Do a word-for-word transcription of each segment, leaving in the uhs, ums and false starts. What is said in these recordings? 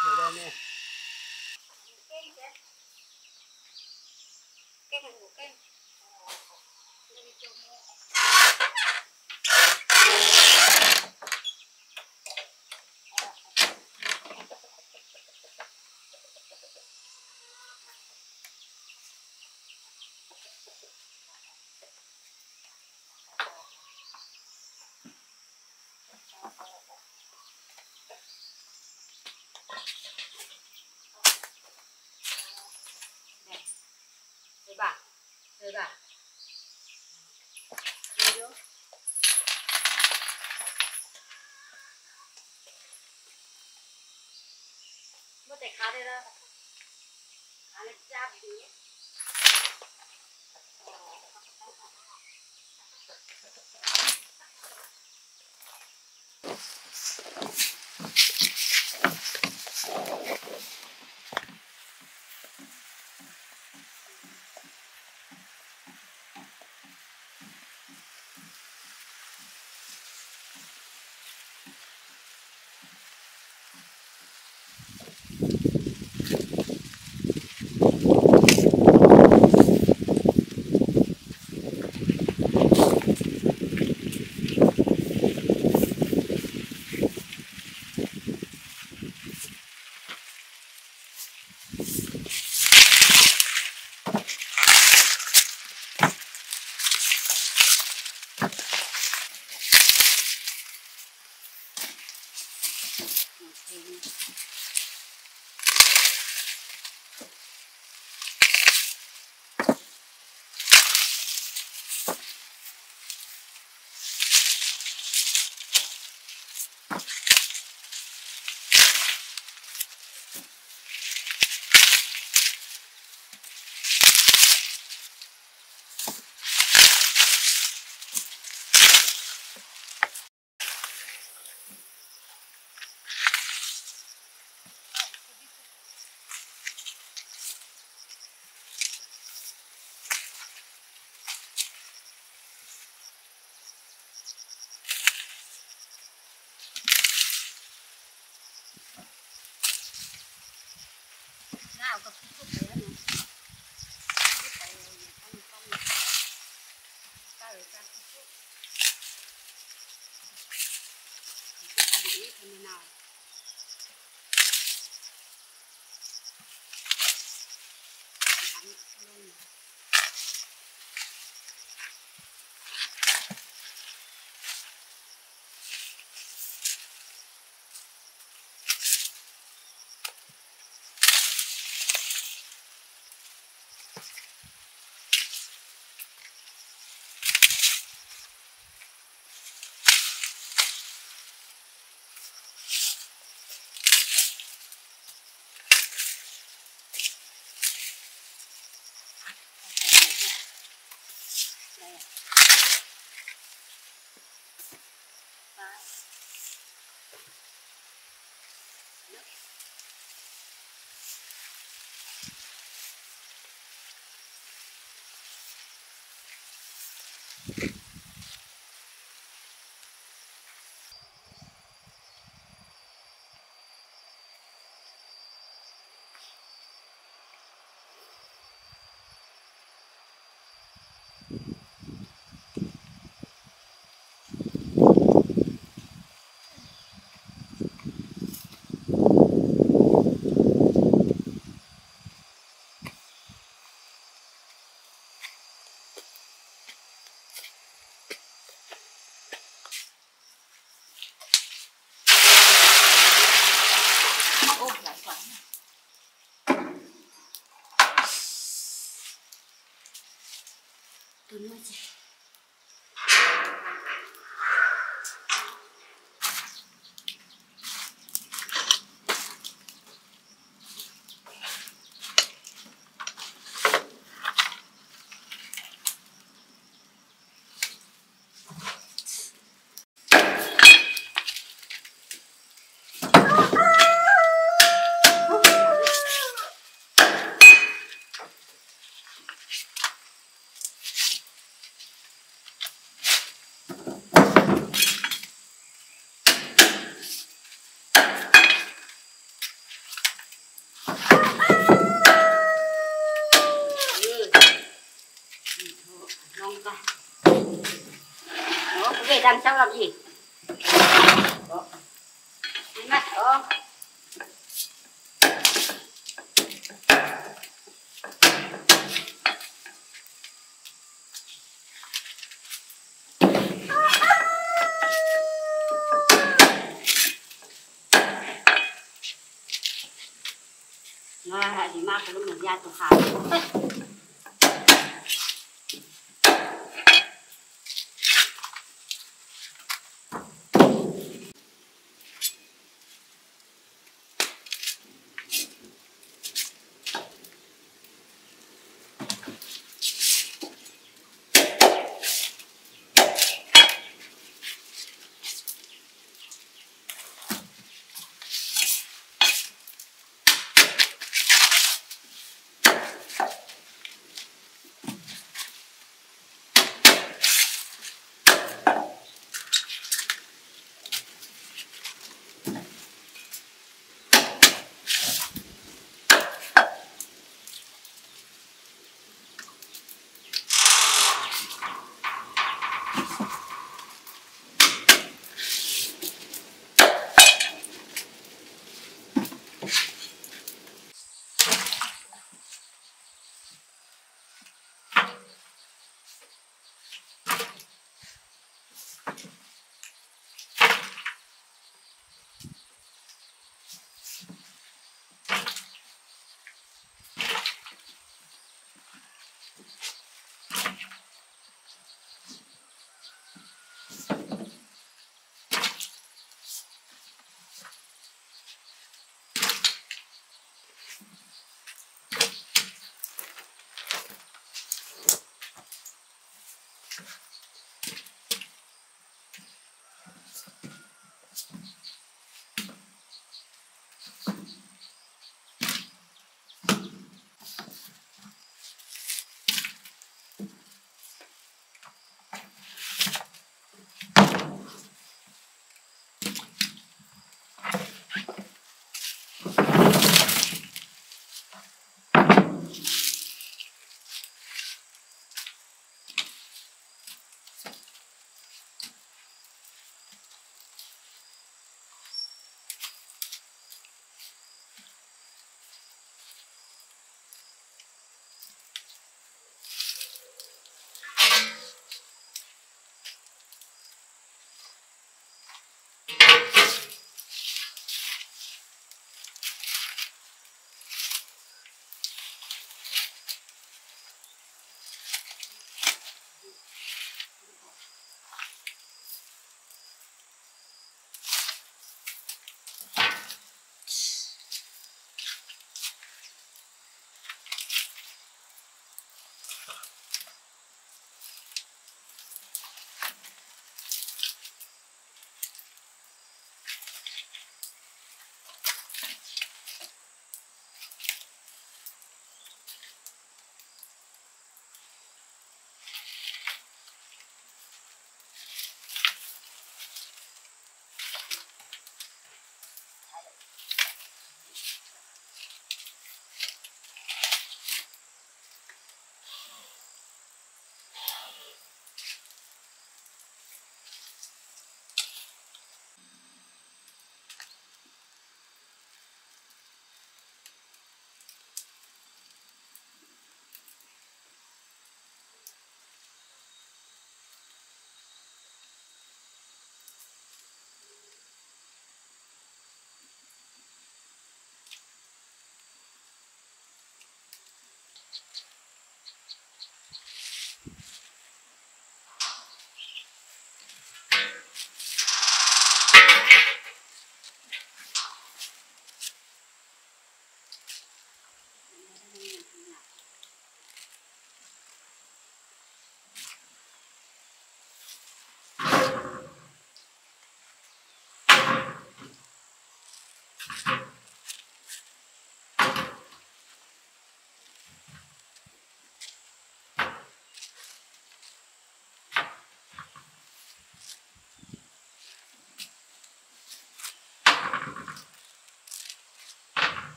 Rồi đây nè. Rồi bà, rồi bà. Mất để khá đây đó. Khá là chạp đi. Nào có chút chút nữa nè. Cái tay này con con. Ta rồi ta chút chút. Cái gì thế nào? Ăn luôn. kể đằng sau làm gì? Đó. Mắt đó. Nah, di mana belum menjatuh hati.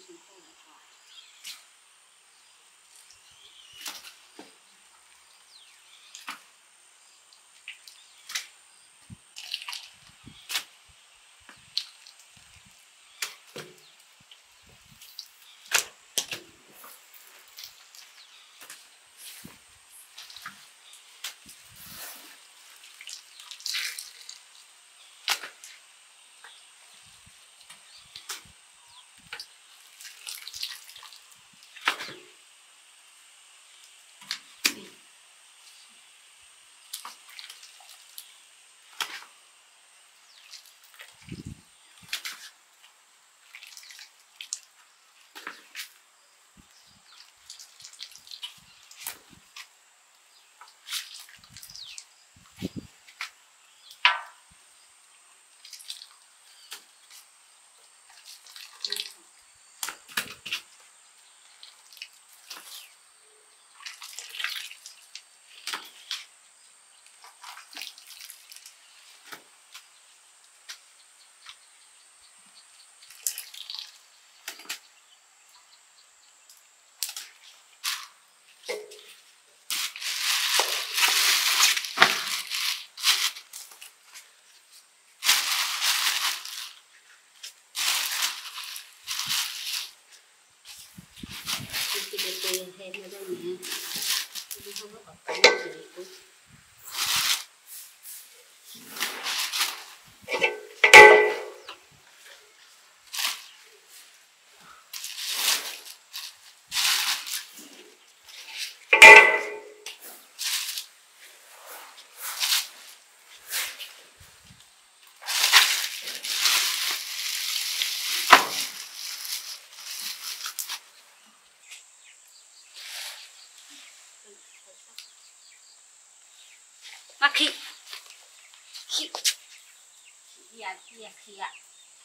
thêm vào đây nè, chứ không có bật cái gì cũng mà khi khi khi à khi à khi à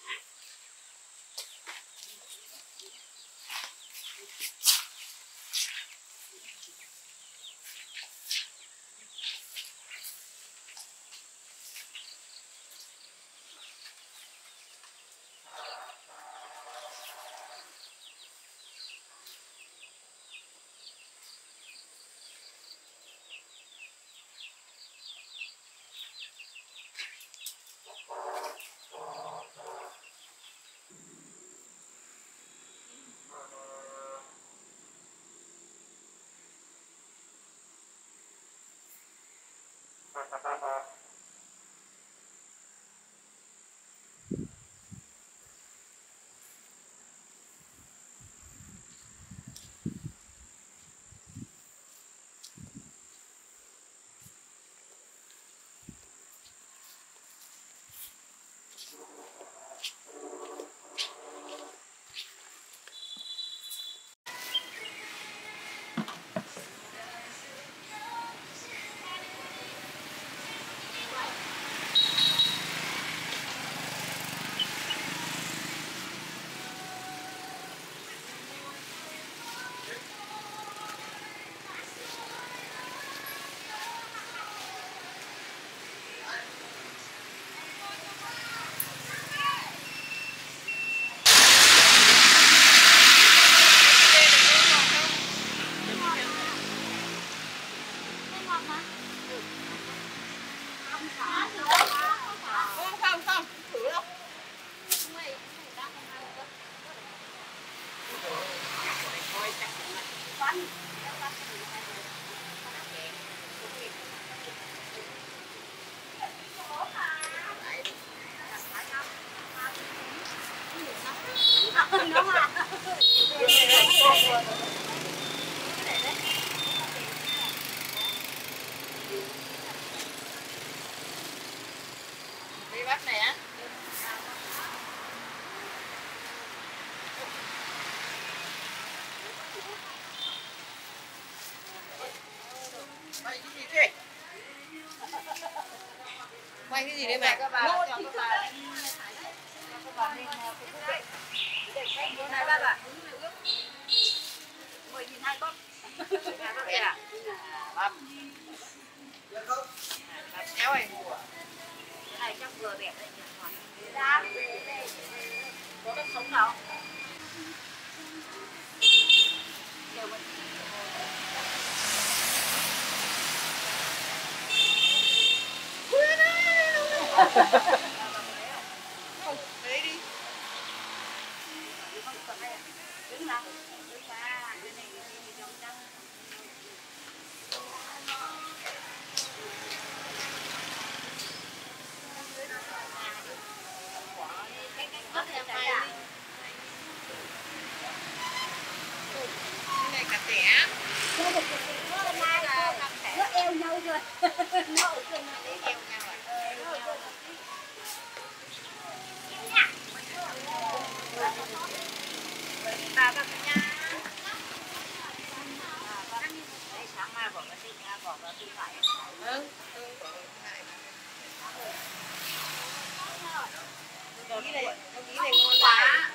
đi bắt này á. Quay cái gì thế? Quay cái gì đây mẹ? Lốt cho các bạn. Các bạn nên Facebook này bác ạ. Mười nghìn hai con. Hai bác à? Bắp. Bắp kéo này mua. Cái này chắc vừa đẹp đấy. Có đất sống nào? đều mà lấy đi. đứng ra đứng ra cái này đi trong trắng Cái này cả tẻ. nó eo nhau rồi nó ở trên Eo nhau à? ba các nhà đấy sáng mai bỏ cái tin nha bỏ cái tin phải Ừ. Ừ. Tôi nghĩ này, tôi nghĩ này ngon quá.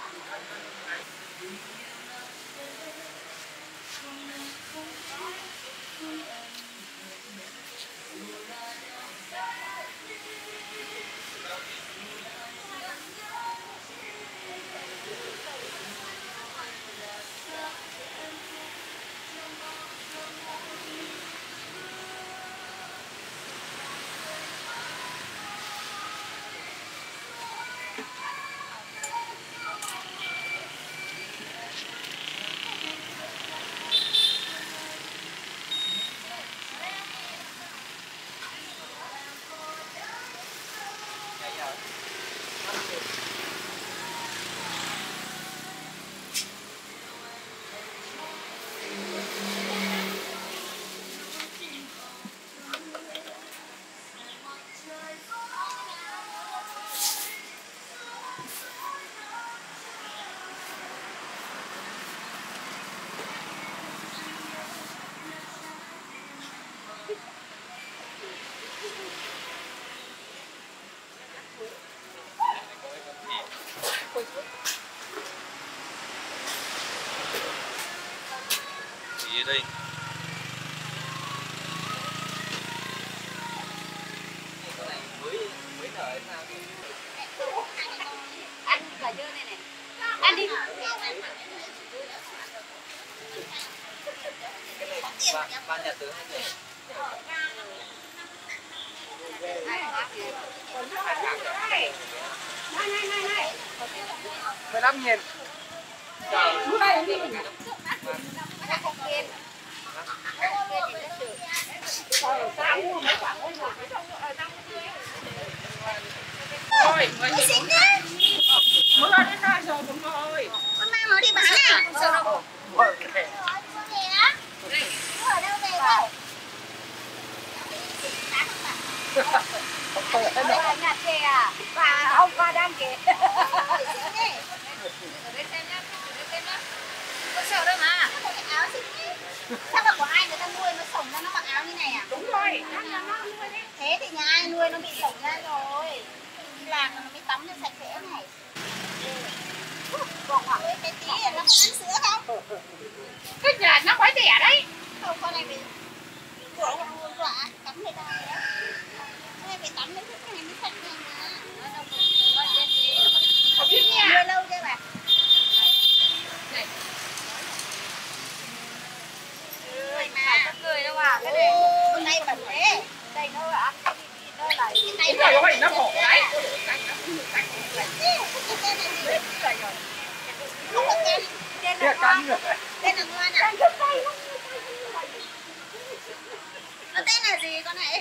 Gì ở đây? ăn cả dưa này này ăn đi Ba, ba nhà tướng hay gì? mười lăm nghìn. Thôi, mới xính đấy. Mới ra đến đây rồi cũng thôi. con mang nó đi bán à sao đâu ở đâu về vậy đây là nhà chè à và ông qua đang kìa ở đây xem nhá xem nhá có sợ đâu mà áo xinh ý sao mà của ai người ta nuôi nó sổng ra nó mặc áo như này à Đúng rồi, nó là nó nuôi đấy. thế thì nhà ai nuôi nó bị sổng ra rồi đi làm nó mới tắm cho sạch sẽ này còn khoảng cái tí nó có ăn sữa không Cái nhà nó quái đẻ đấy. không con này bị dọa dọa cắm người ta đấy này phải tắm đến thức này mới sạch này mà nó đâu có chết gì Không biết nha. nuôi lâu chưa bà Này. nuôi mà có cười đâu à cái này con này bẩn thế đây nó ăn cái gì nó là cái Đúng rồi, nó khổ đấy. Cánh nó cũng được cánh. tên này gì không có tên tên là Cắn ngon rồi. tên là ngon à nó tên là gì con này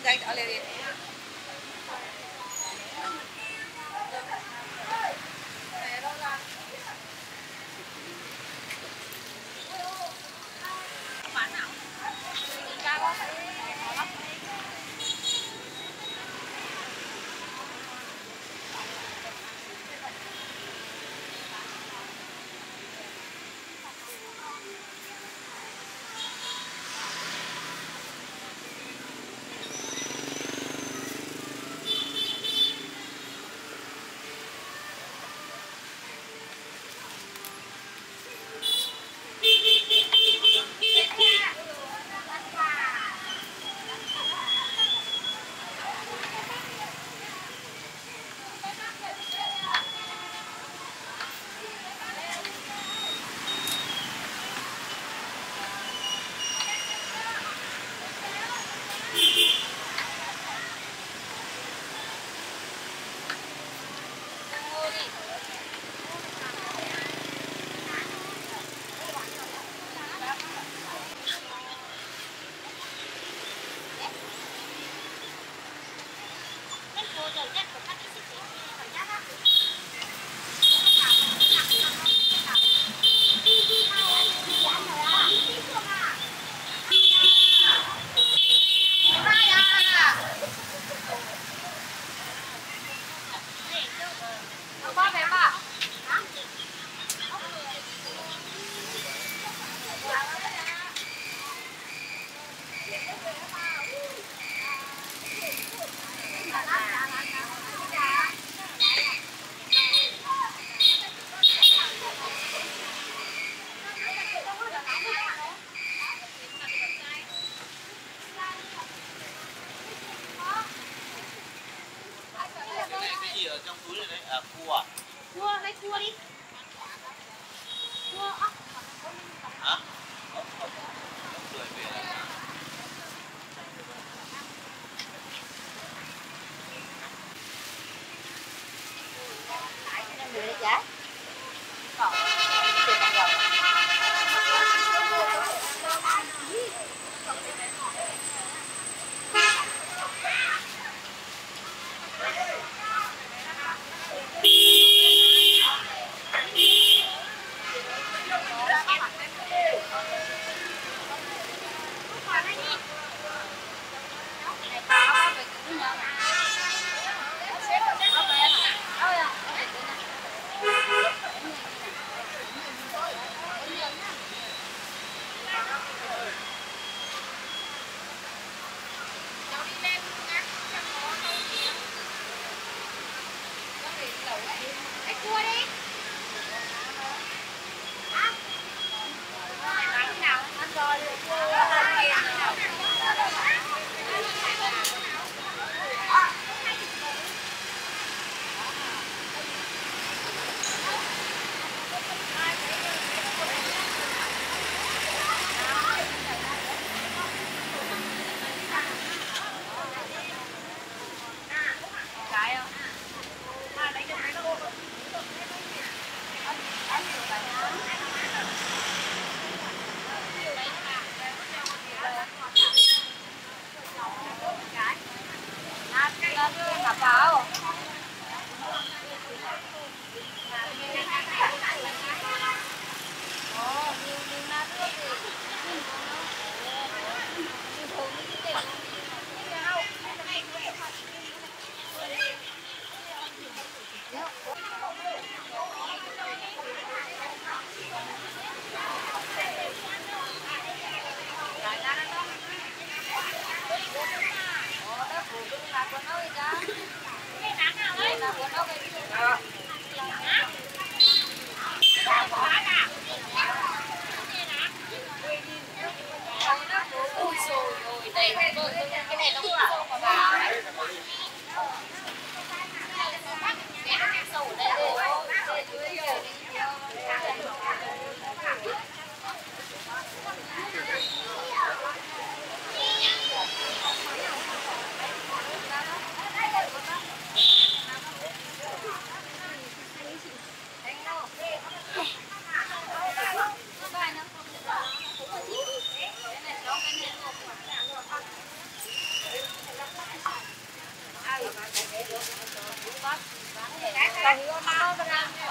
Đây ở đây đi. Trong túi này đấy, à cua à? Cua, lấy cua đi. Cua ốc. Hả? Ốc, ốc, ốc lười về là Em đưa giá. Còn tiền bằng đồng. Tao hiểu mà.